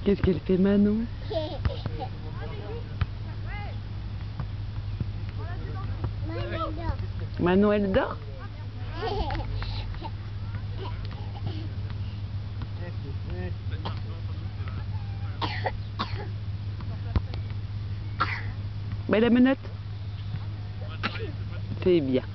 Qu'est-ce qu'elle fait, Manon? Manon, elle dort? Bah, la menotte. C'est bien.